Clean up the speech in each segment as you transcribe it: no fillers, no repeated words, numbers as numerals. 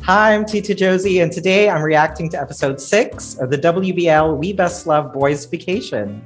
Hi, I'm Tita Josie, and today I'm reacting to episode 6 of the WBL We Best Love Boys Vacation.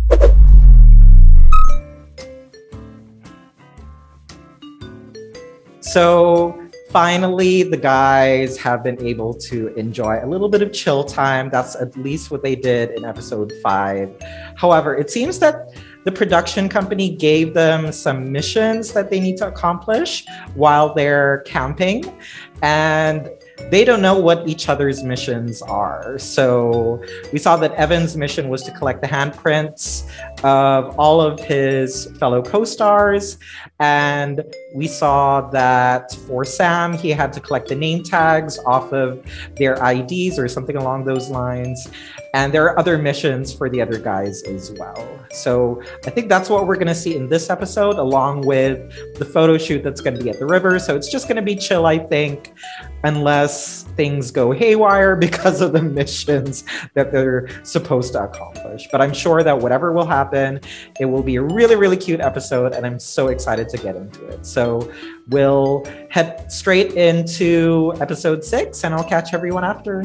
So finally, the guys have been able to enjoy a little bit of chill time. That's at least what they did in episode 5. However, it seems that the production company gave them some missions that they need to accomplish while they're camping, and they don't know what each other's missions are. So we saw that Evan's mission was to collect the handprints of all of his fellow co-stars. And we saw that for Sam, he had to collect the name tags off of their IDs or something along those lines. And there are other missions for the other guys as well. So I think that's what we're gonna see in this episode, along with the photo shoot that's gonna be at the river. So it's just gonna be chill, I think, unless things go haywire because of the missions that they're supposed to accomplish. But I'm sure that whatever will happen, it will be a really, really cute episode, and I'm so excited to get into it. So we'll head straight into episode 6, and I'll catch everyone after.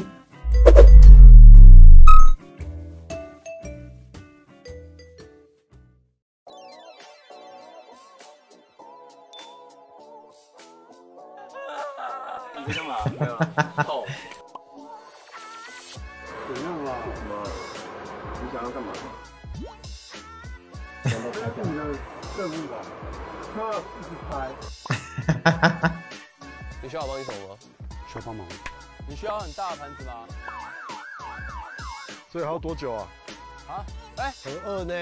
你干嘛？没有，痛。怎样啦？什么？你想要干嘛？这是你的任务吧？他一直拍。你需要我帮你什么吗？需要帮忙。你需要很大的盘子吗？所以还要多久啊？啊？哎，很饿呢。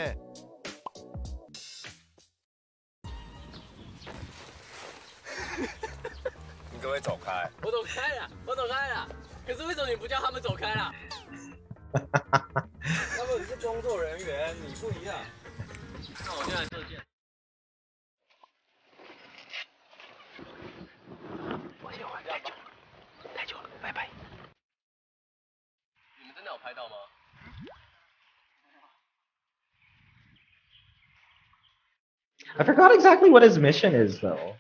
各位走开！我走开了，我走开了。可是为什么你不叫他们走开啦？他们是工作人员，你不一样。那我现在射箭。我先玩太久了，太久了，拜拜。你们真的有拍到吗？ I forgot exactly what his mission is, though.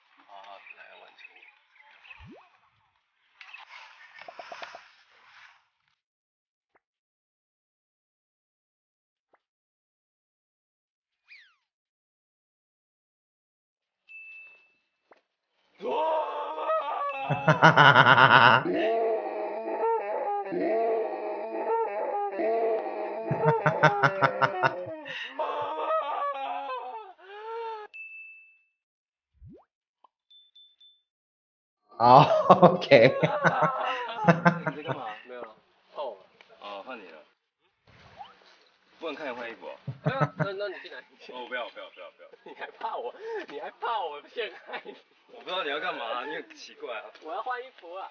Oh, okay. 你在干嘛？没有了，痛。哦，换你了。不能看你换衣服哦。那你进来。哦，不要。你还怕我陷害你？我不知道你要干嘛，你很奇怪啊。我要换衣服啊。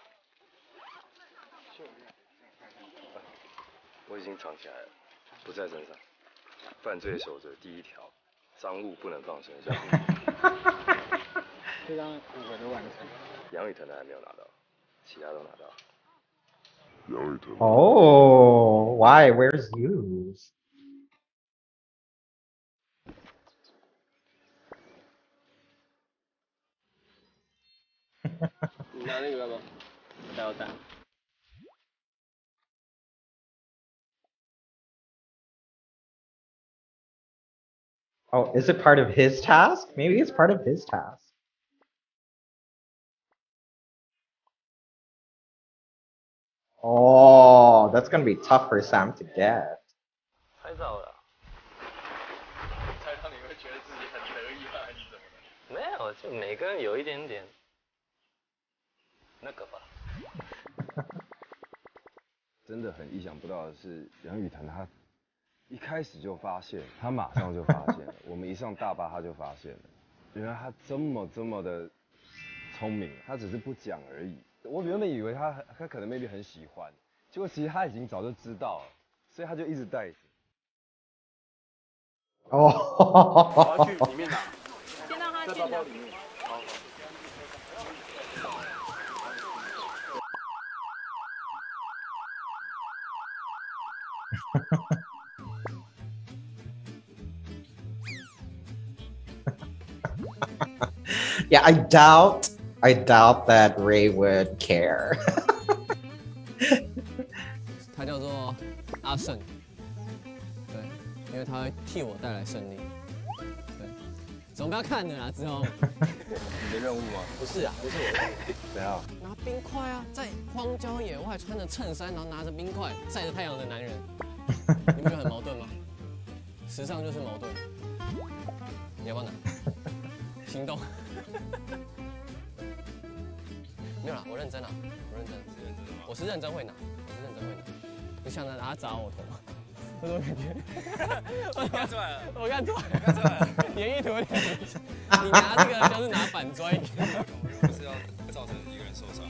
我已经藏起来了，不在身上。犯罪守则第1条，赃物不能放身上。这张5个都完成。杨雨腾的还没有拿到，其他都拿到。杨雨腾。 Oh, why? Where's yours? 你拿那个干嘛？还要带。 Oh, is it part of his task? Maybe it's part of his task. Oh, that's gonna be tough for Sam to get. 拍照了。猜到你会觉得自己很得意还是怎么的？没有，就每个人有一点点那个吧。真的很意想不到的是，杨雨腾他一开始就发现，他马上就发现了。我们一上大巴他就发现了，原来他这么的聪明，他只是不讲而已。我原本以为他可能 maybe 很喜欢，结果其实他已经早就知道了，所以他就一直带着。 哦， 我要去里面拿， 先让他在包包里面。好。 Yeah, I I doubt that Ray would care. 他叫做阿胜，对，因为他会替我带来胜利。对，总不要看的啦，之后。 你的任务吗？ 不是啊，不是我的。 怎样？ 拿冰块啊，在荒郊野外穿着衬衫，然后拿着冰块晒着太阳的男人，你不觉得很矛盾吗？时尚就是矛盾。你要不要拿？行动。没有啦，我认真啦，我认真。我是认真会拿，我是认真会拿。你想拿它砸我头吗？我怎么感觉？我看出来了，我看出来了，看出来了，你的意图有点明显。你拿这个就是拿板砖， 不是要造成一个人受伤。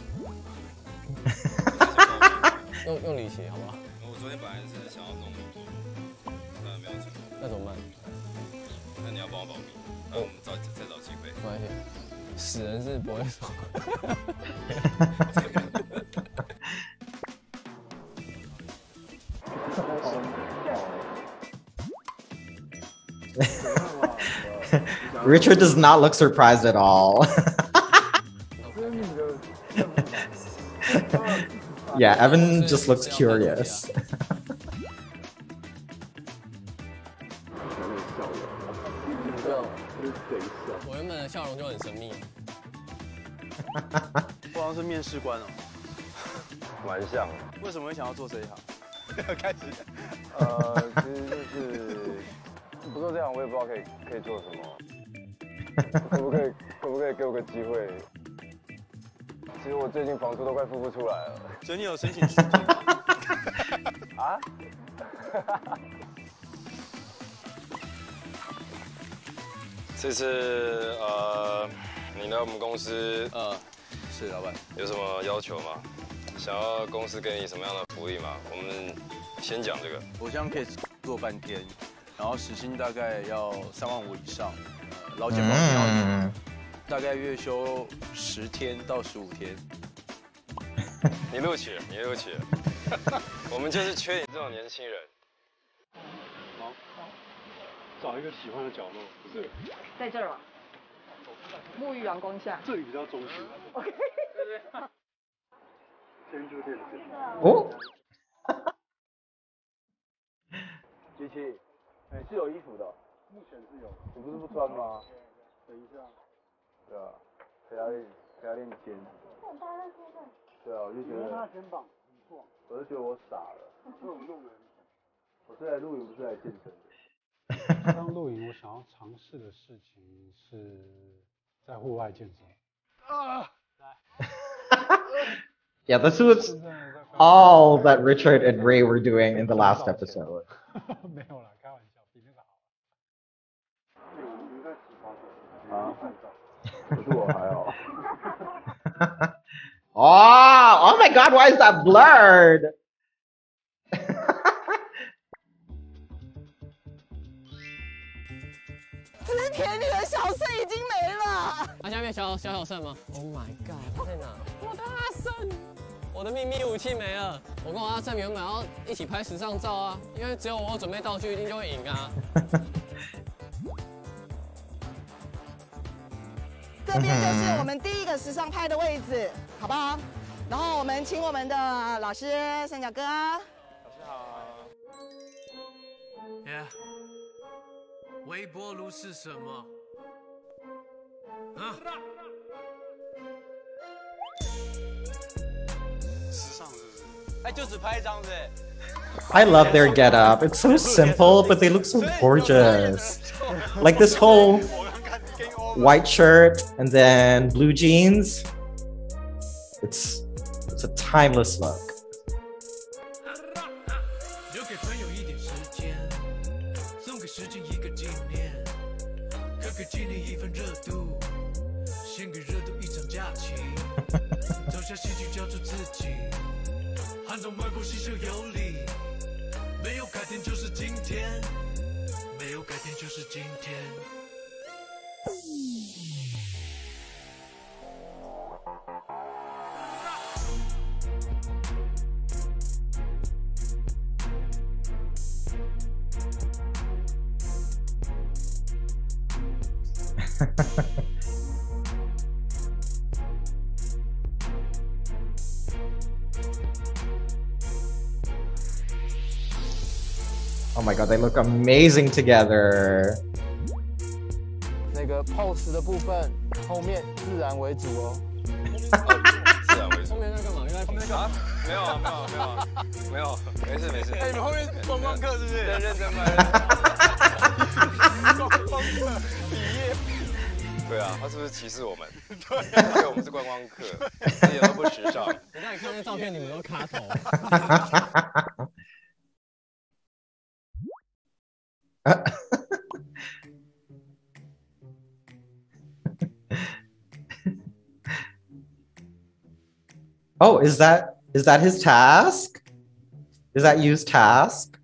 用力气好不好？ 我昨天本来是想要弄微波炉，但没有成功。 那怎么办？ 那你要帮我保密，那我们再找机会。 没关系，死人是不会说。 Richard does not look surprised at all. Yeah, Evan just looks curious. 我原本的笑容就很神秘。 不好像是面试官哦， 蛮像。 为什么会想要做这一行？ 开始。其实就是不做这样，我也不知道可以做什么。可不可以给我个机会？其实我最近房租都快付不出来了。 所以你有申请续订吗？ 啊？这次你来我们公司是老板， 有什么要求吗？想要公司给你什么样的福利吗？我们先讲这个。 我这样可以做半天，然后时薪大概要3.5万以上，劳健保要大概月休10天到15天。 你录取了，你录取了。我们就是缺你这种年轻人。 好，找一个喜欢的角落，不是？ 在这儿吧，沐浴阳光下。 这里比较中性。OK。对对。先住店子。 哦。 机器，是有衣服的。 目前是有。 你不是不穿吗？ 等一下。 对啊，陪他练肩。对啊，我就觉得。 他肩膀很壮。 我就觉得我傻了。 这种路人。 我是来露营，不是来健身当的。 露营，我想要尝试的事情是在户外健身。啊！ Yeah, this was all that Richard and Ray were doing in the last episode. 没有啦，开玩笑，比那个好。你在洗发水啊？可是我还好。 Oh my God! Why is that blurred? 织田你的小胜已经没了。 他下面小胜吗 ？Oh my god！ 他在哪？我的阿胜，我的秘密武器没了。我跟我阿胜原本要一起拍时尚照啊，因为只有我准备道具，一定就会赢啊。 这边就是我们第一个时尚拍的位置，好不好？然后我们请我们的老师三角哥。老师好。 微波炉是什么？ 时尚是不是？哎，就只拍一张子。 I love their getup. It's so simple, but they look so gorgeous. Like this whole white shirt and then blue jeans. It's a timeless look. 留给朋友一点时间，送给时间一个纪念，可给纪念一份热度，献给热度一场假期。走下戏剧，交出自己，寒冬漫步，细嗅有理。没有改天就是今天，没有改天就是今天。 Oh my god, they look amazing together. 那个 pose 的部分，后面自然为主哦。 自然为主。 后面在干嘛？ 后面在干嘛？没有啊，没有，没事没事。 哎，你们后面观光客是不是？ 认真卖。 观光客毕业。 对啊，他是不是歧视我们？对，我们是观光客，一点都不时尚。 我刚才看那照片，你们都卡头。 Oh, is that his task? Is that Yu's task?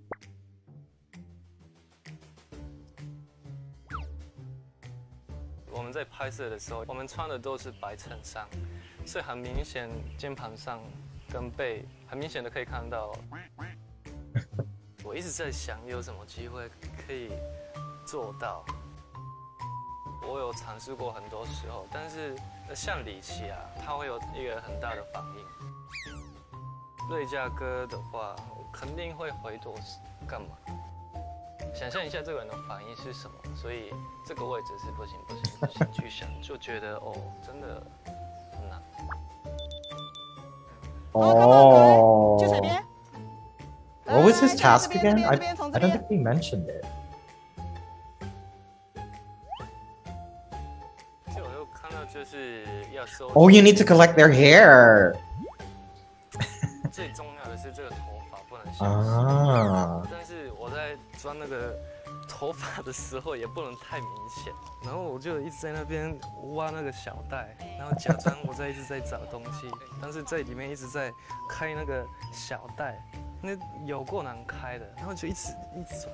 我们在拍摄的时候，我们穿的都是白衬衫，所以很明显肩膀上跟背很明显的可以看到。我一直在想有什么机会可以做到。我有尝试过很多时候，但是像李琦啊，他会有一个很大的反应。瑞嘉哥的话，我肯定会回头干嘛？想象一下这个人的反应是什么，所以这个位置是不行去想，就觉得哦，真的很难。 Oh. 去水边。 What was his task again? I 这边 don't think he mentioned it. 就我又看到就是要收。 Oh, you need to collect their hair. 最重要的是这个头发不能消失。 啊。 但是我在装那个头发的时候也不能太明显，然后我就一直在那边挖那个小袋，然后假装我一直在找东西，但是在里面一直在开那个小袋，那有够难开的，然后就一直抓。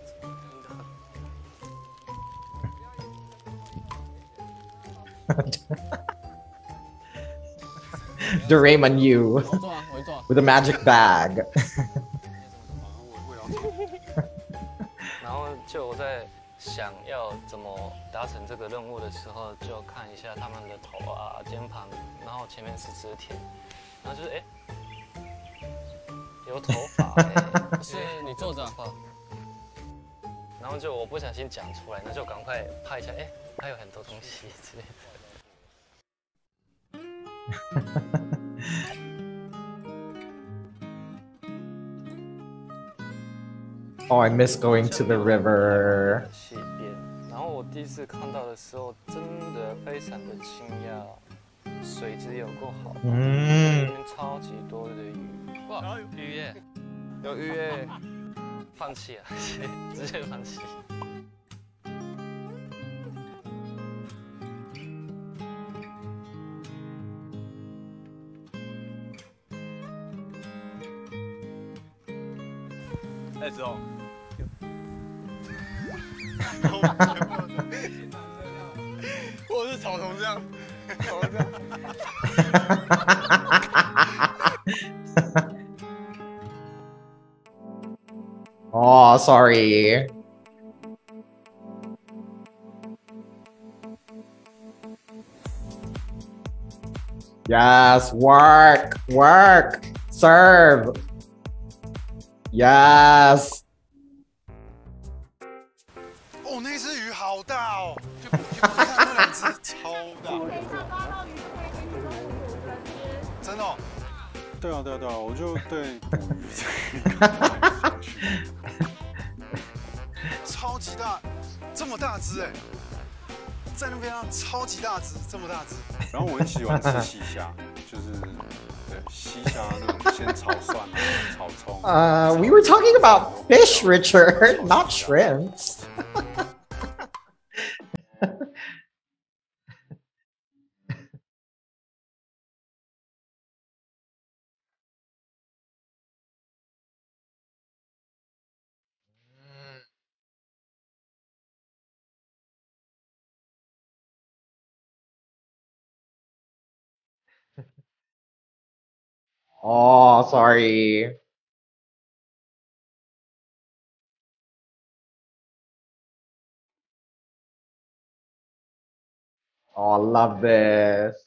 Doraemon you with a magic bag. 然后就我在想要怎么达成这个任务的时候，就看一下他们的头啊、肩膀，然后前面是织田，然后就是有头发是你坐着。 然后就我不小心讲出来，那就赶快拍一下，还有很多东西之类的。 Oh, I miss going to the river. 溪边，然后我第一次看到的时候，真的非常的惊讶，水质有够好，里面超级多的鱼，哇，鱼耶，有鱼耶，放弃了，直接放弃。 子龙。或者是草丛这样，草丛这样。 Oh, sorry. Yes, work, serve. Yes. 哦，那只鱼好大哦！就看那两只超大。真的、哦？ 对啊，我就对捕鱼超级大，这么大只哎，在那边啊，超级大只，这么大只。 然后我很喜欢吃西虾，就是对西虾那种先炒蒜啊，炒葱。 We were talking about fish, Richard, not shrimps. Oh, sorry. Oh, I love this.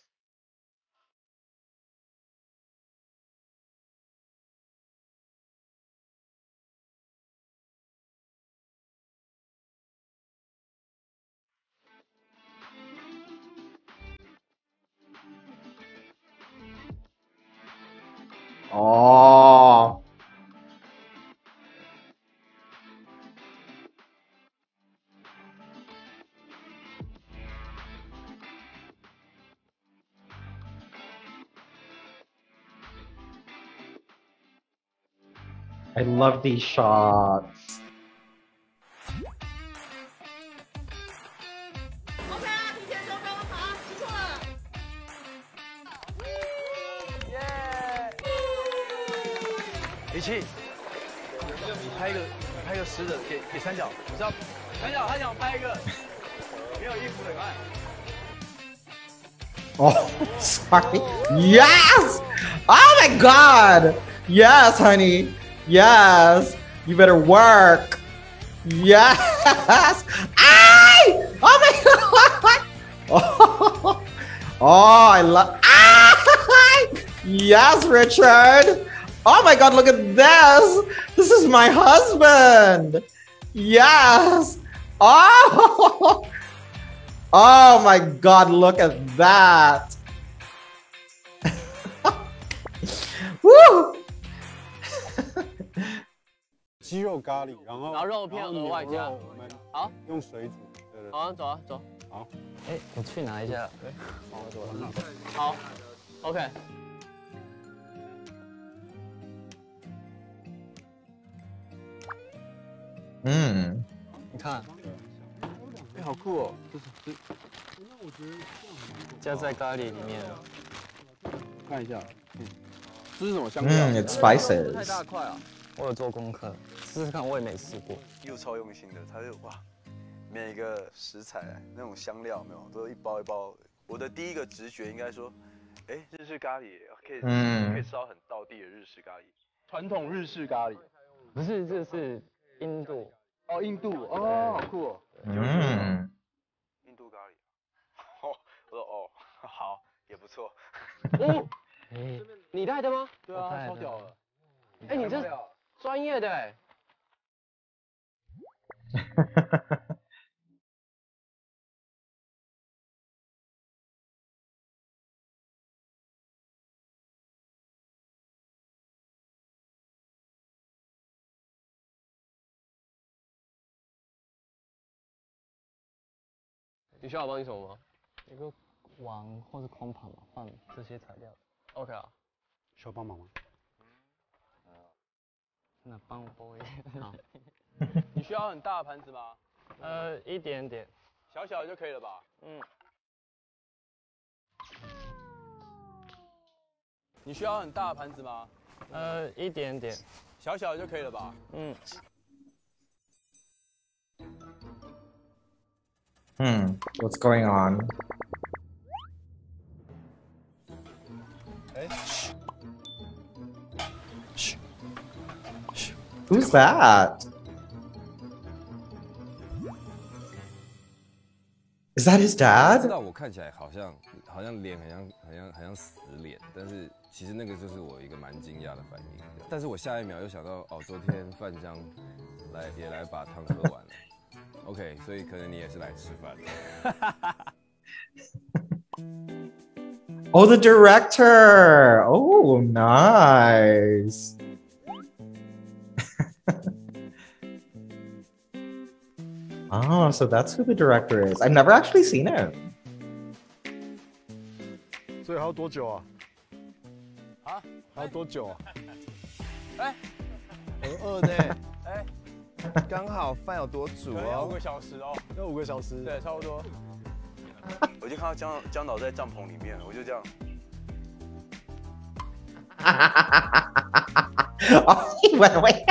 哦。I love these shots. OK 啊，提前收工，好，辛苦了。 一起，你拍一个实的，给三角，你知道，三角他想拍一个没有衣服的，快。 Oh, sorry. Yes! Oh my god! Yes, honey. Yes. You better work. Yes. Ay! Oh my god! Oh, oh I love. Ay! Yes, Richard. Oh my god, look at this. This is my husband. Yes. Oh. Oh my god, look at that. Woo! 鸡肉咖喱，然后肉片额外加。 我们好， 用水煮。对对。 好啊，走啊，走。 好。 哎，我去拿一下。对。好。OK。 嗯。 你看。 哎，好酷哦！这加在咖喱里面。 看一下，这是什么香料 ？It's spices. 太大块啊！ 我有做功课，试试看，我也没试过。 又超用心的，他就哇，每个食材那种香料有没有，都一包一包。我的第一个直觉应该说，哎，日式咖喱可以吃到很道地的日式咖喱，传统日式咖喱。 不是，这是印度。 哦，印度哦，好酷哦。印度咖喱。哦，我说哦，好，也不错。 哦，你带的吗？ 对啊，超屌了。 哎，你这专业的哎。你需要我帮你什么吗？一个碗或是空盘嘛，放这些材料。OK 啊。 需要帮忙吗？ 那帮我拨一点。好。 你需要很大的盘子吗？ 一点点。 小小的就可以了吧？嗯。你需要很大的盘子吗？ 一点点。 小小的就可以了吧？ 嗯。 What's going on? Who's that? Is that his dad? 知道我看起来好像脸很像死脸，但是其实那个就是我一个蛮惊讶的反应。但是我下一秒又想到，哦，昨天范江也来把汤喝完了。OK， 所以可能你也是来吃饭的。 Oh, the director. Oh, nice. Oh, so that's who the director is. I've never actually seen him. 所以还要多久啊？ 啊？ 还要多久啊？ 哎， 很饿呢。哎，刚好饭有多煮哦。 要5个小时哦。 要5个小时。 对，差不多。我就看到江导在帐篷里面，我就这样。 哦，你闻味。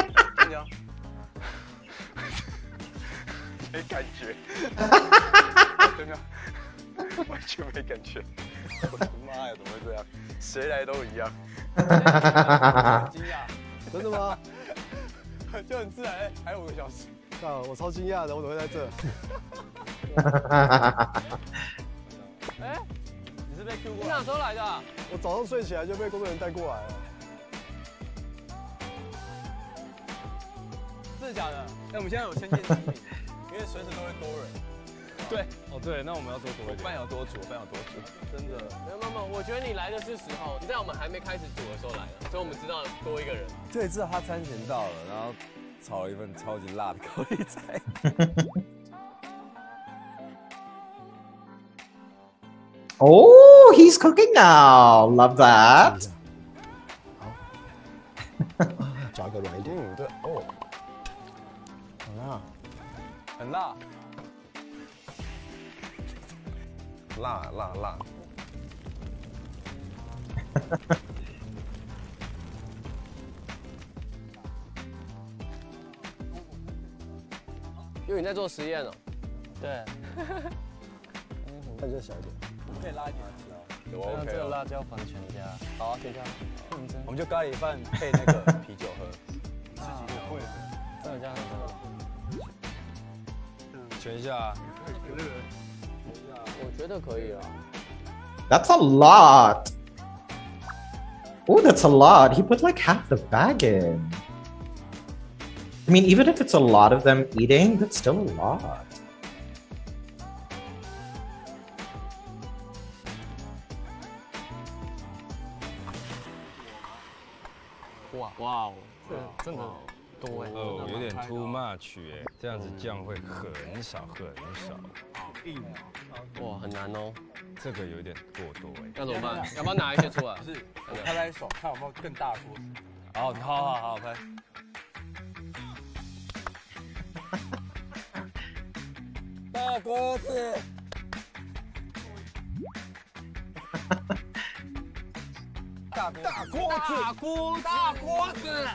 没感觉，真的完全没感觉。我的妈呀，怎么会这样？谁来都一样。惊讶， 真的吗？ 就很自然，还有5个小时。 我超惊讶的，我怎么会在这？ 哎，你是被 Q 过？ 你哪时候来的？ 我早上睡起来就被工作人员带过来了。 真的假的？哎，我们现在有先见之明，因为随时都会多人。 对，哦对，那我们要多一点。 饭要多煮，真的。 没有，我觉得你来的是时候，你在我们还没开始煮的时候来了，所以我们知道多一个人。 对，知道他餐前到了，然后炒了一份超级辣的高丽菜。 Oh, he's cooking now. Love that. 加个软一点。对哦， 很辣。辣。 因为你在做实验哦。 对。 再热小一点。 可以拉一点有这 OK 个辣椒放全家。 好啊，全家。 我们就咖喱饭配那个啤酒喝。 自己会。真的这样子。 全一下。 我觉得可以啊。 That's a lot. Oh, that's a lot. He put like half the bag in. I mean, even if it's a lot of them eating, that's still a lot. 哇哦，这真的多哎。 哦，有点 too much 哎，这样子酱会很少。 好硬啊！ 哇，很难哦。 这个有点过多哎。 要怎么办？要不要拿一些出来？ 是，拍手，看有没有更大的锅子。 好，拍。大锅子。大锅子。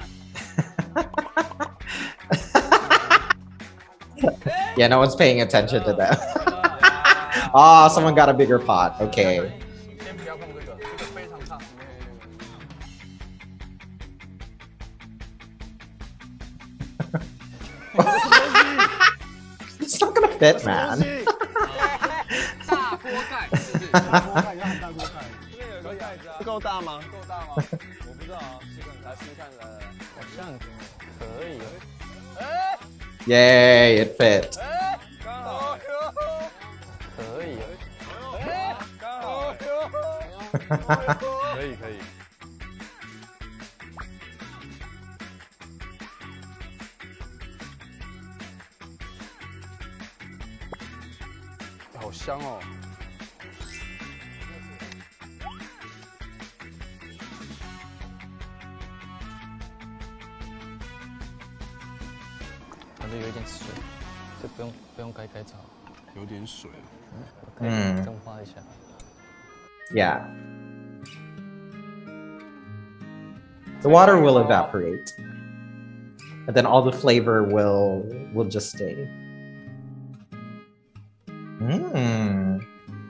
Yeah, no one's paying attention to that. Oh, someone got a bigger pot. Okay. 先不要碰这个，这个非常烫。 It's not gonna fit, man. 大锅盖，是不是？ 大锅盖，要很大锅盖。 可以啊， 够大吗？ 我不知道啊，来试看来， 好像可以。 Yay, it fit. 刚好。 可以。 刚好。可以。 好香哦！ 感觉有点水，这不用开炒。 有点水。 可以蒸发一下。 Yeah. The water will evaporate. And then all the flavor will just stay. Mmm.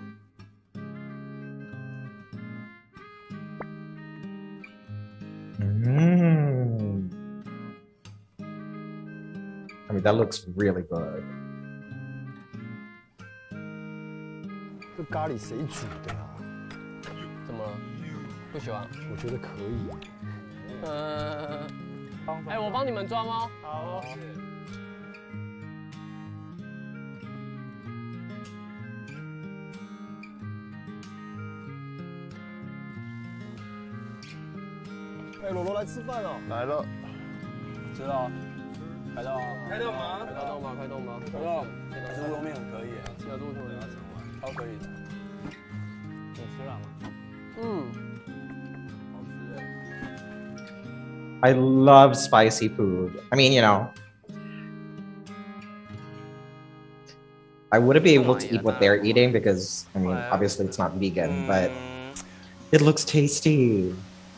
Mmm. I mean, that looks really good. 这咖喱谁煮的啊？ 怎么了？不喜欢？ 我觉得可以。 哎，我帮你们装哦。 好哦。 哎，罗罗来吃饭哦。来了。 知道。 开动吗？ 开动吗？ 吃乌龙面很可以， 吃了肚子我要吃完， 超可以的。 你吃了吗？ 好吃哎。 I love spicy food. I mean, you know, I wouldn't be able to eat what they're eating because, I mean, obviously it's not vegan, but it looks tasty.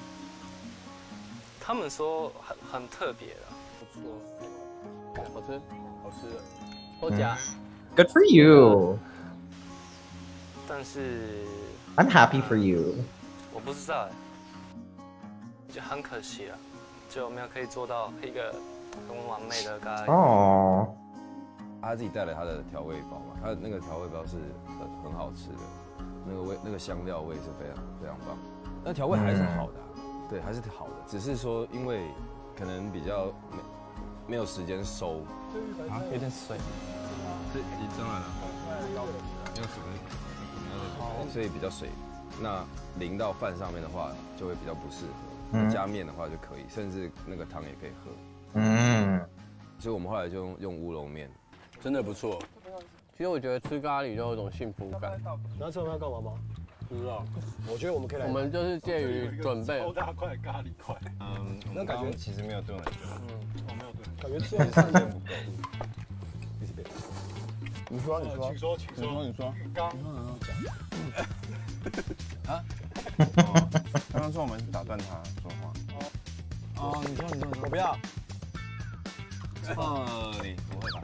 他们说很特别的， 不错，好吃，好夹。 Good for you. 但是 I'm happy for you. 我不知道哎，就很可惜了，就没有可以做到一个很完美的咖喱。 哦。 他自己带了他的调味包嘛，他的那个调味包是很好吃的，那个香料味是非常棒，那调味还是好的对，还是好的，只是说因为可能比较没有时间收， 有点水， 这当然了， 用水分，所以比较水。那淋到饭上面的话，就会比较不适合。加面的话就可以，甚至那个汤也可以喝。所以我们后来就用乌龙面， 真的不错。 其实我觉得吃咖喱就有一种幸福感。 你要吃完要干嘛吗？不知道。我觉得我们可以来。 我们就是介于准备。 超大块咖喱块。 那感觉其实没有炖很久。 我没有炖。感觉吃完时间不够。 你说，你说。刚刚讲。啊？刚刚说我们打断他说话。哦，你说， 我不要。 你不会吧？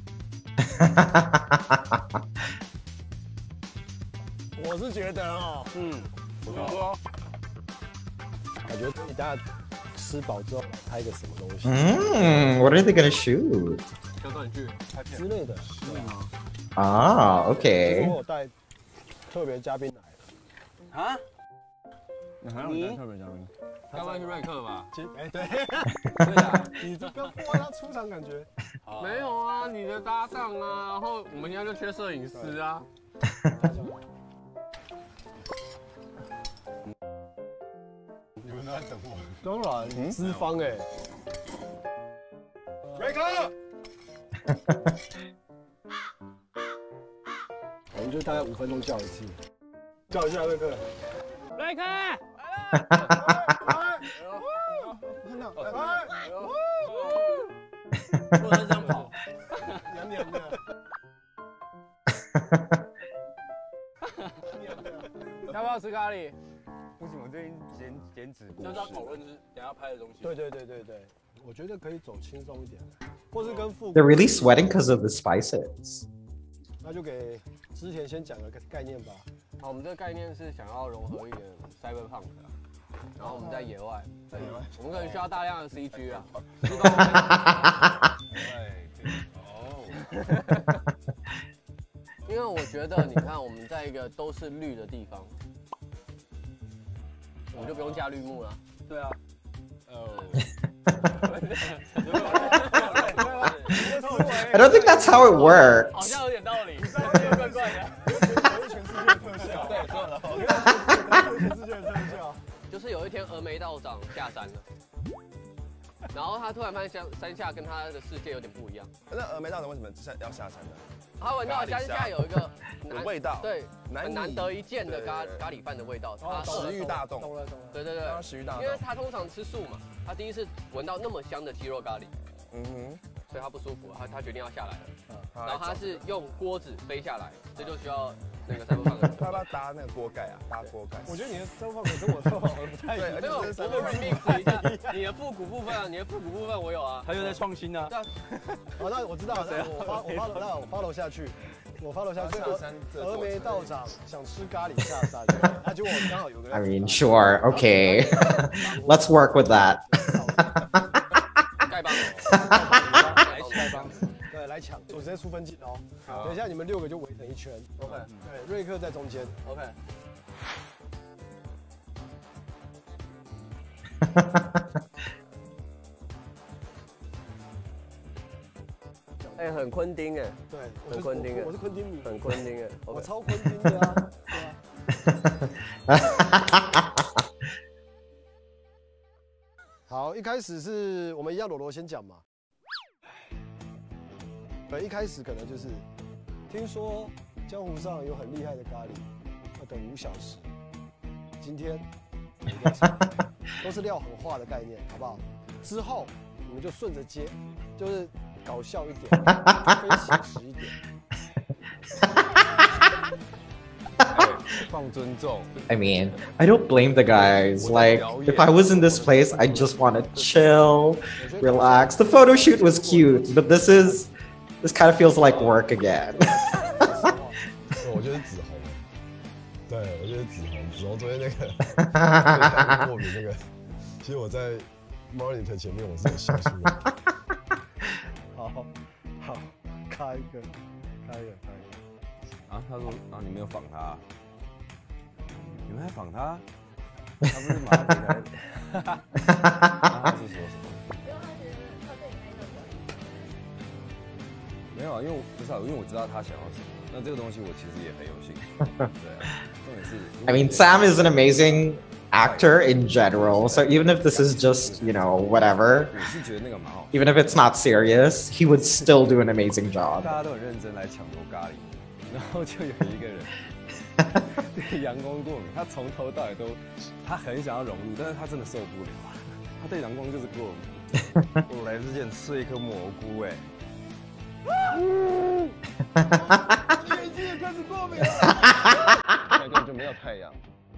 我是觉得哦，我说，感觉你大家吃饱之后拍个什么东西 ？What are they gonna shoot？ 小短剧、拍片之类的，对吗？ 啊 ，OK。 我带特别嘉宾来了。啊？ 你还要带特别嘉宾？ 该不会是瑞克吧？ 哎，对，对啊，你这个不让他出场感觉。 没有啊，你的搭档啊，然后我们现在就缺摄影师啊。 你们都在等我？当然，资方哎。瑞克，我们就大概5分钟叫一次，叫一下瑞克。 瑞克。 我看到， 不能这样跑， 娘娘的。 要不要吃咖喱？ 不行，我最近减脂。 就是要讨论是等下拍的东西。对，我觉得可以走轻松一点，或是跟复。 They're really sweating because of the spices. 那就给之前先讲个概念吧。 好，我们这个概念是想要融合一点 cyberpunk 啊。然后我们在野外，我们可能需要大量的 CG 啊。因为我觉得，你看我们在一个都是绿的地方，我们就不用架绿幕了。 对啊。 I don't think that's how it works. 好像有点道理，怪怪的。 全世界特效。对，错了。全世界特效。 就是有一天峨眉道长下山了，然后他突然发现山下跟他的世界有点不一样。 那峨眉道长为什么要下山呢？ 他闻到山下有一个味道， 对，很难得一见的咖喱饭的味道。他食欲大动。 对， 食欲大动。 因为他通常吃素嘛，他第一次闻到那么香的鸡肉咖喱，所以他不舒服，他决定要下来了。然后他是用锅子飞下来，这就需要。那个三方他要不要搭那个锅盖啊？搭锅盖。 我觉得你的三方跟我三方不太一样。 没有，我们 remix 一下你的复古部分啊，你的复古部分我有啊。 他又在创新啊。 好，那我知道了，我follow下去。峨眉道长想吃咖喱下山，那结果我刚好有个。 I mean, sure, okay. Let's work with that. 丐帮。 丐帮。对，来抢，我直接出分镜哦。等一下你们6个就围成一圈。OK。对，瑞克在中间。OK。 哎，很昆汀哎。 对， 很昆汀哎。 我是昆汀迷。 很昆汀哎。 我超昆汀的啊。好，一开始是我们一样，罗罗先讲嘛。对，一开始可能就是听说江湖上有很厉害的咖喱，要等5小时。今天都是料很化的概念，好不好？之后你们就顺着接，就是搞笑一点，非写实一点。 放尊重。 I mean, I don't blame the guys. Like, if I was in this place, I just want to chill, relax. The photo shoot was cute, but this kind of feels like work again. 我觉得紫红，对，我觉得紫红昨天那个过敏那个，其实我在 monitor 前面我是有笑出来。 好，开一个。 啊，他说啊，你没有仿他，你们还仿他？他不是马上离开？他是说什么？没有啊，因为不道，因为我知道他想要什么。那这个东西我其实也很有兴趣。对啊，重点是。 I mean, Sam is an amazing actor in general. So even if this is just, you know, whatever, even if it's not serious, he would still do an amazing job. 大家都很认真来抢夺咖喱，然后就有一个人对阳光过敏，他从头到尾都，他很想要融入，但是他真的受不了，他对阳光就是过敏。我来之前吃了一颗蘑菇，哎。眼睛也开始过敏了，根本就没有太阳。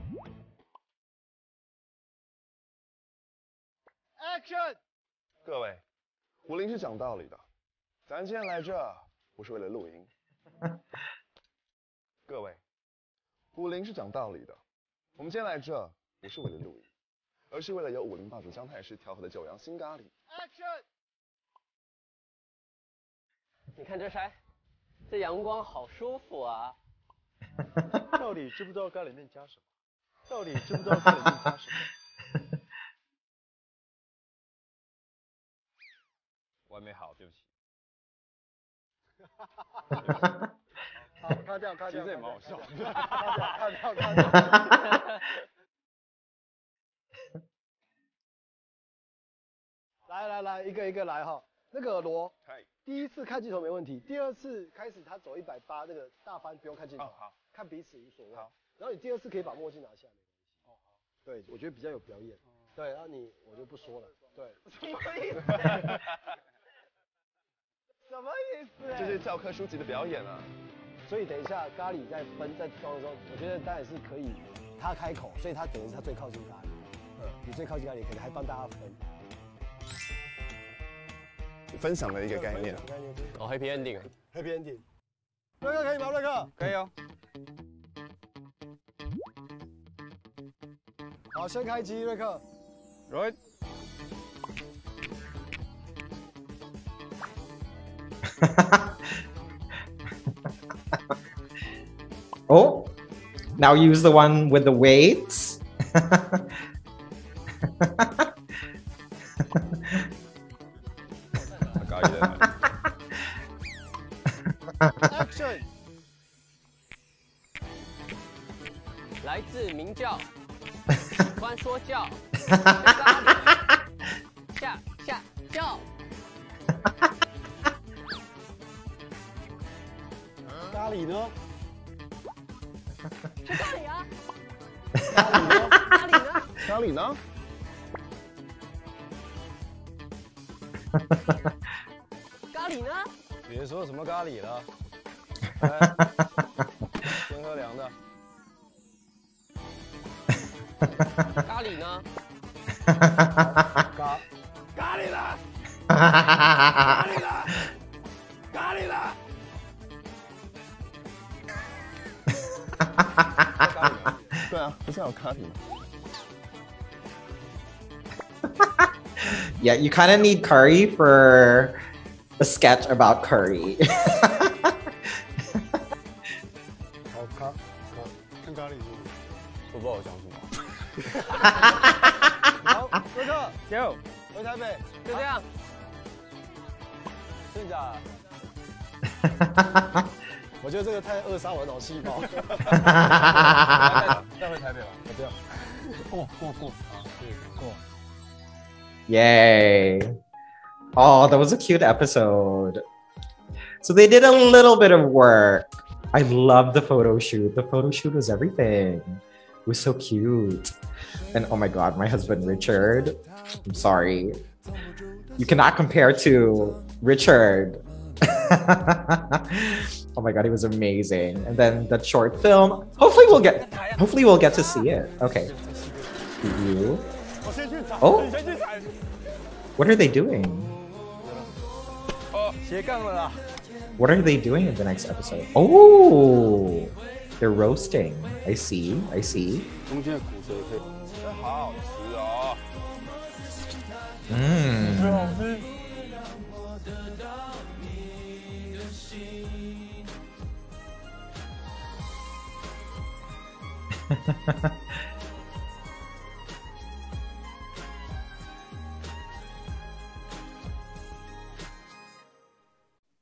Action！ 各位，胡林是讲道理的，咱今天来这不是为了露营。各位，胡林是讲道理的，我们今天来这不是为了露营，而是为了由武林霸主姜太师调和的九阳新咖喱。Action！ 你看这晒，这阳光好舒服啊！ 到底知不知道咖喱面加什么？到底知不知道咖喱面加什么？ 我还没好，对不起。 好，卡掉。 其实也蛮好笑的。 卡掉。来，一个一个来哈。那个罗，第一次看镜头没问题，第二次开始他走180那个大翻不用看镜头，好，看彼此无所谓。好，然后你第二次可以把墨镜拿下，没关系。哦，好，对，我觉得比较有表演。对，然后我就不说了。对， 什么意思？什么意思？ 这是教科书级的表演啊！ 所以等一下咖喱在装的时候，我觉得当然是可以，他开口，所以他等于是他最靠近咖喱。你最靠近咖喱，可能还帮大家分。 分享的一个概念。 哦 ，Happy Ending。Happy Ending。瑞克可以吗？瑞克可以哦。 好，先开机，瑞克。 Right。 Oh, now use the one with the weights. Action！ 来自鸣叫，喜欢说教，下叫。 咖喱呢？ 是咖喱啊！ 咖喱呢？ 咖喱呢？ 别说什么咖喱了，先喝凉的。 咖喱呢？ 咖喱呢？咖喱呢？ 对啊，不是有咖喱吗？ Yeah, you kind of need curry for a sketch about curry. 好看咖喱是不是？ 我不知道我讲什么。 好，瑞克， 有， 回台北， 就这样。 真的假的？我觉得这个太扼杀我的脑细胞。 再回台北吧，我这样。 过，过。 Yay. Oh, that was a cute episode. So they did a little bit of work. I love the photo shoot. The photo shoot was everything. It was so cute. And oh my God, my husband, Richard. I'm sorry. You cannot compare to Richard. Oh my God, he was amazing. And then that short film, hopefully we'll get to see it. Okay. You. Oh, what are they doing? What are they doing in the next episode? Oh, they're roasting. I see. 中间的骨髓可以，这好好吃哦。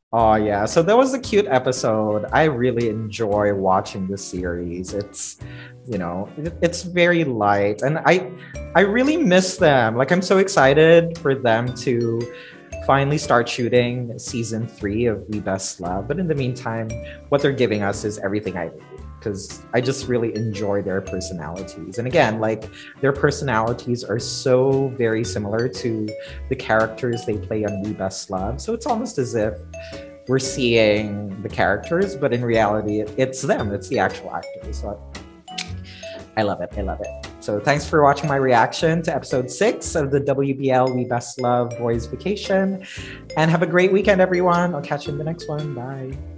Oh yeah, so that was a cute episode. I really enjoy watching the series. It's, it's very light, and I really miss them. Like, I'm so excited for them to finally start shooting season 3 of We Best Love. But in the meantime, what they're giving us is everything I need, because I just really enjoy their personalities. And again, like, their personalities are so very similar to the characters they play on We Best Love. So it's almost as if we're seeing the characters, but in reality, it's them. It's the actual actors. So I love it. I love it. So thanks for watching my reaction to episode 6 of the WBL We Best Love Boys Vacation. And have a great weekend, everyone. I'll catch you in the next one. Bye.